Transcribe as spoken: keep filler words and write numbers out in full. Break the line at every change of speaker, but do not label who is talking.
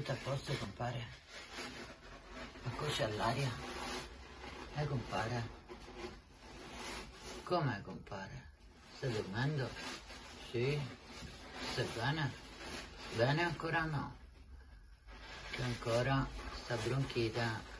Tutto a posto, compare? La coscia all'aria? Eh, compare? Come, compare? Stai dormendo? Sì? Stai bene? Bene ancora no? Che ancora sta bronchita